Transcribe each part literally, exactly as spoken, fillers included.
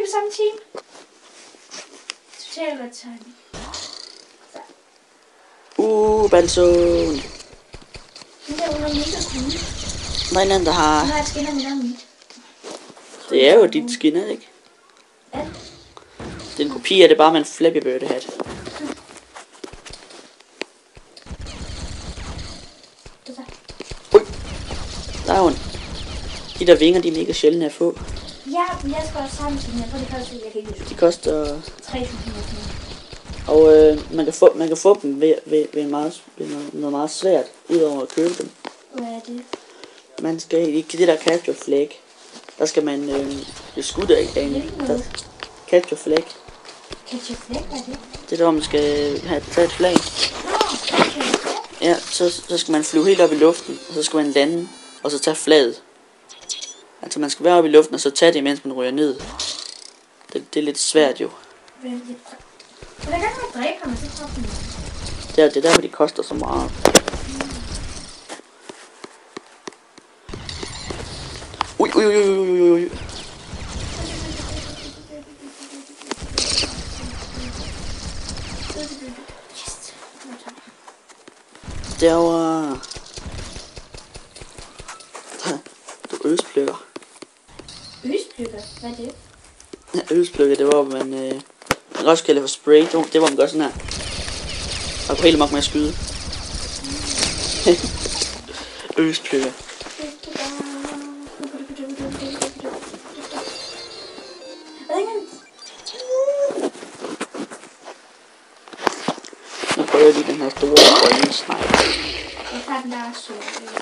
samme team. Totalt godt timing. Uh, Balzone. Den der under mit og kun. Der er en anden, der har... Nu har jeg skinner mit og mit. Det er jo dit skin, er det ikke? Ja. Det er en kopi af det, bare med en Flappy Bird hat. Ui. Der er jo en... De der vinger, de er mega sjældne at få. Ja, men jeg skal også sammen til den. Jeg tror, det koster, jeg kan ikke huske. De koster... tre tusind kroner. Og øh, man, kan få, man kan få dem ved, ved, ved, en meget, ved noget, noget meget svært, udover at købe dem. Hvad er det? Man skal ikke det der capture flag. Der skal man øh, blive skudt af en der, capture flag. Capture flag, hvad er det? Det er der, hvor man skal have taget et flag. Ja, så, så skal man flyve helt op i luften, og så skal man lande, og så tage flaget. Altså man skal være oppe i luften, og så tage det, mens man ryger ned. Det, det er lidt svært jo. Hvordan kan man dræbe ham, og så tager den? Det er, det er derfor, de koster så meget. Ui, ui, ui, ui, ui, ui. Derovre. Du øspløkker. Øspløkker? Hvad er det? Ja, øspløkker, det var, hvor man... Øh, man kan også kalde det for spray. Det var man gør sådan her. Og på helt mok med at skyde. Øspløkker. Nu prøver jeg lige den her store grønne sniper. Jeg tager den der så.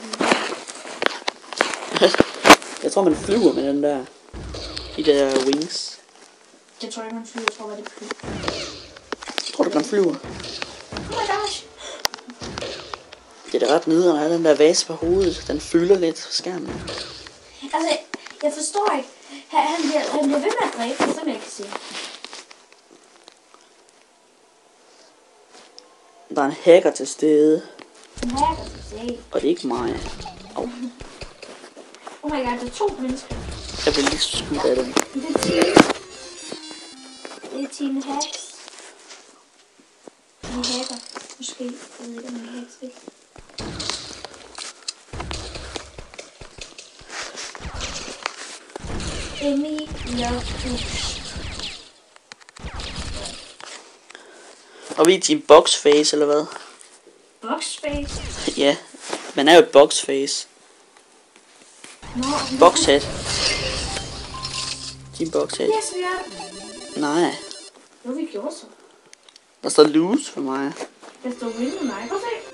Jeg tror man flyver med den der. De der wings. Jeg tror ikke man flyver, jeg tror bare det flyver. Tror du man flyver? Oh my gosh. Det er da ret nederen at have den der vase på hovedet. Den fylder lidt skærmen. Altså, jeg forstår ikke. Han, han, bliver, han bliver ved med at dræbe, som jeg kan se. Der er en hacker til stede. En hacker til stede. Og det er ikke mig. Oh. Oh my god, der er to mennesker. Jeg vil lige skyde af dem. Det er team. Det er team hacks. De hacker. Måske. Jeg ved ikke, om de hacks det. Emmy Lotus. Og vi er team boxface, eller hvad? Boxface? Ja, man er jo et boxface. Nå, Boxhead. Team boxhead. yes, vi er. Nej. Hvad vi gjorde så? Der står lose for mig. Der står win med mig. Prøv at se.